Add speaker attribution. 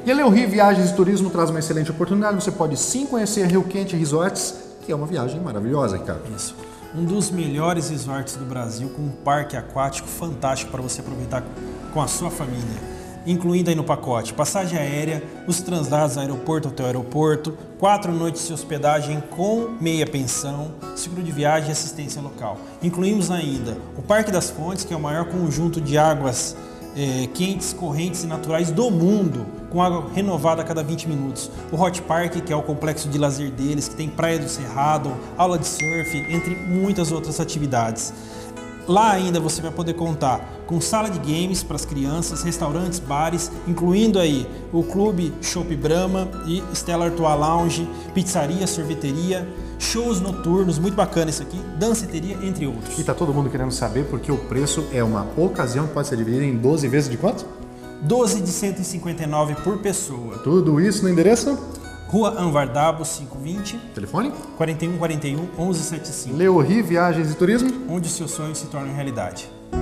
Speaker 1: E a Leory Viagens e Turismo traz uma excelente oportunidade. Você pode sim conhecer Rio Quente Resorts, que é uma viagem maravilhosa, Ricardo.
Speaker 2: Isso. Um dos melhores resorts do Brasil, com um parque aquático fantástico para você aproveitar com a sua família. Incluindo aí no pacote passagem aérea, os translados aeroporto até aeroporto, 4 noites de hospedagem com meia pensão, seguro de viagem e assistência local. Incluímos ainda o Parque das Fontes, que é o maior conjunto de águas quentes, correntes e naturais do mundo, com água renovada a cada 20 minutos. O Hot Park, que é o complexo de lazer deles, que tem praia do Cerrado, aula de surf, entre muitas outras atividades. Lá ainda você vai poder contar com sala de games para as crianças, restaurantes, bares, incluindo aí o Clube Chopp Brahma e Stella Artois Lounge, pizzaria, sorveteria, shows noturnos, muito bacana isso aqui, danceteria, entre outros.
Speaker 1: E tá todo mundo querendo saber porque o preço é uma ocasião que pode ser dividida em 12 vezes de quanto?
Speaker 2: 12 de 159 por pessoa.
Speaker 1: Tudo isso no endereço?
Speaker 2: Rua Anvar Dabo, 520.
Speaker 1: Telefone?
Speaker 2: 4141 1175.
Speaker 1: Leory Viagens e Turismo.
Speaker 2: Onde os seus sonhos se tornam realidade.